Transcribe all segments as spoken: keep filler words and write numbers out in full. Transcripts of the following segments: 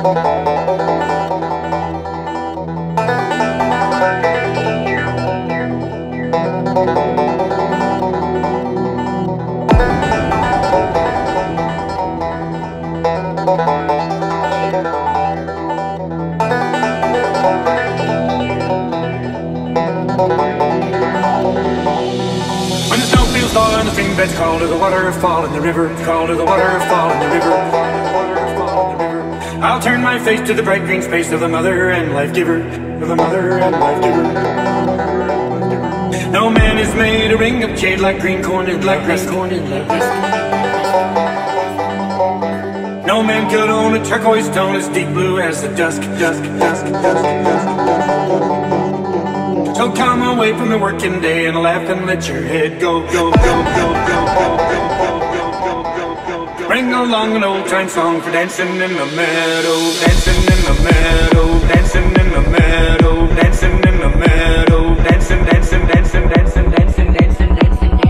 Call to the waterfall in the river, call to the waterfall in the river, waterfall in the river. I'll turn my face to the bright green space of the mother and life giver, of the mother and life giver. No man is made a ring of jade like green corn and like green corn and like this. No man could own a turquoise stone as deep blue as the dusk, dusk, dusk, dusk, dusk. So come away from the working day and laugh and let your head go, go, go, go, go, go, go, go, go, go. Bring along an old time song for dancing in the meadow, dancing in the meadow, dancing in the meadow, dancing in the meadow, dancing, dancing, dancing, dancing, dancing, dancing, dancing, dancing.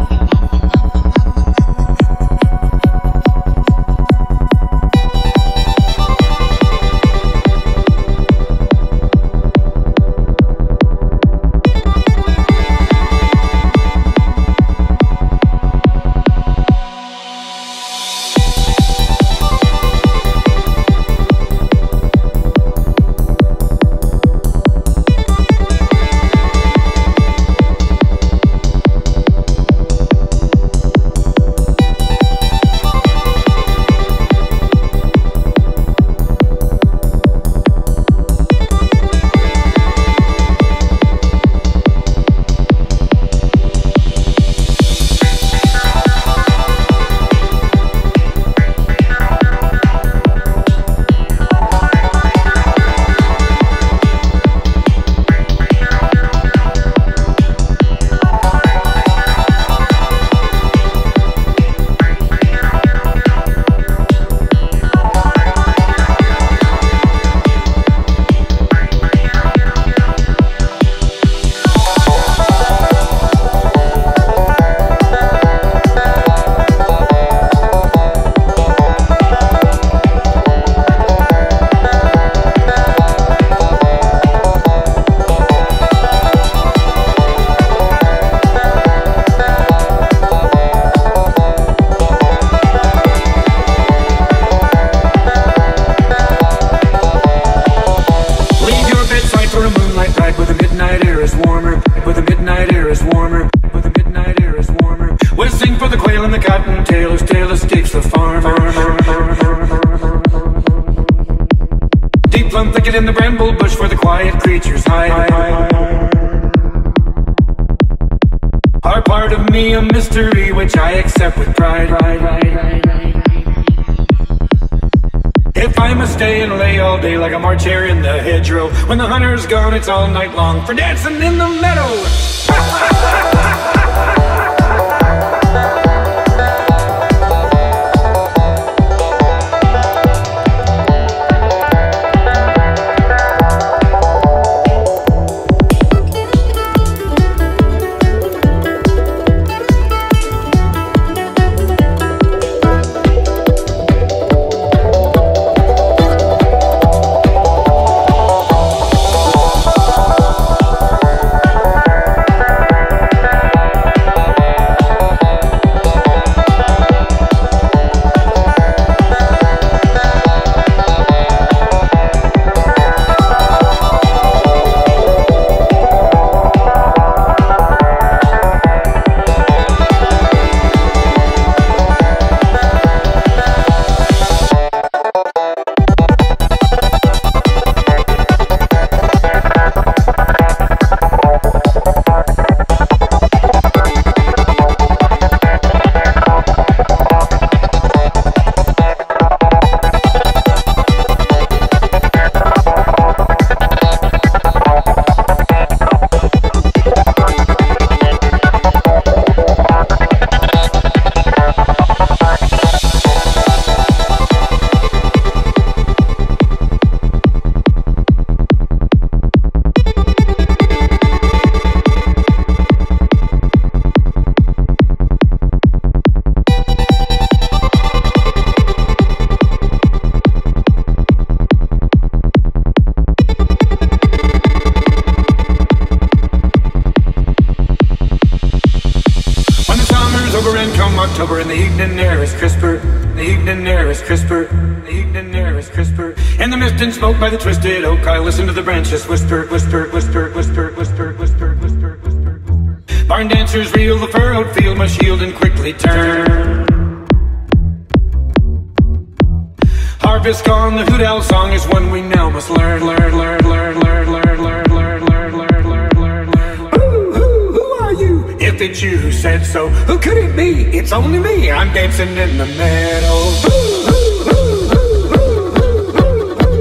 In the bramble bush where the quiet creatures hide, are part of me, a mystery which I accept with pride. If I must stay and lay all day like a March hare in the hedgerow, when the hunter's gone it's all night long for dancing in the meadow. evening air is crisper, the evening air is crisper, the evening air is crisper. In the mist and smoke by the twisted oak, I listen to the branches whisper, whisper, whisper, whisper, whisper, whisper, whisper, whisper. Barn dancers reel the furrowed field, my shield and quickly turn. Harvest gone, the hoot owl song is one we now must learn, learn, learn, learn, learn, learn, learn, learn, learn, learn, learn, learn, learn. Who, who, who are you? If it's you who said so, who could it be? It's only me, I'm dancing in the meadow. Who, who, who, who, who, who, who,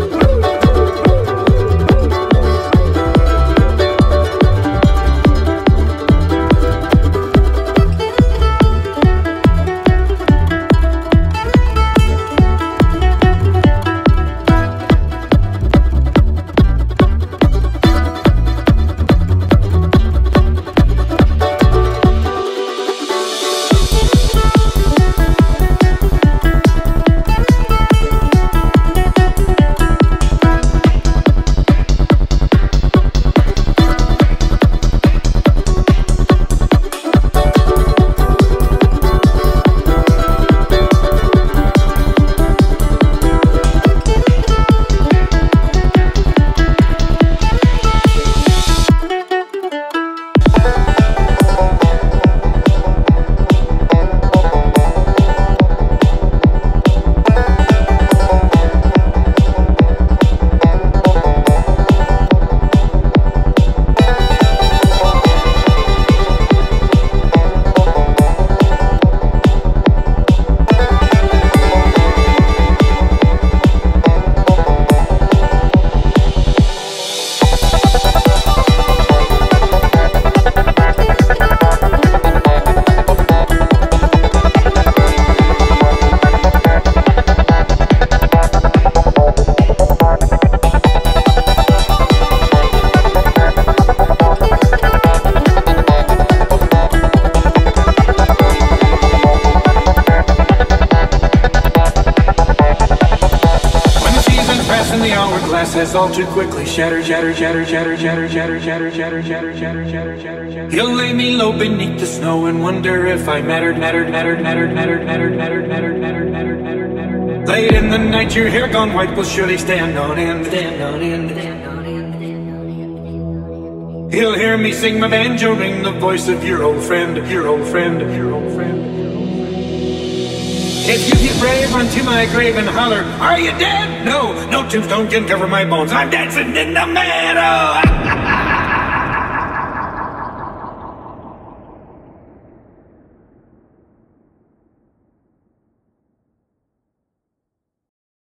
has all too quickly shattered, shattered, shattered, shattered, shattered, shattered, shattered, shattered, shattered, shattered, shattered, shattered, shattered. He'll lay me low beneath the snow and wonder if I mattered, mattered, mattered, mattered, mattered, mattered, mattered, mattered, mattered, mattered, mattered, mattered. Late in the night, your hair gone white will surely stand on end, stand on end, stand on end, stand on end. He'll hear me sing my banjo, ring the voice of your old friend, your old friend, your old friend. If you get brave, run to my grave and holler, are you dead? No, no tombstone can cover my bones. I'm dancing in the meadow.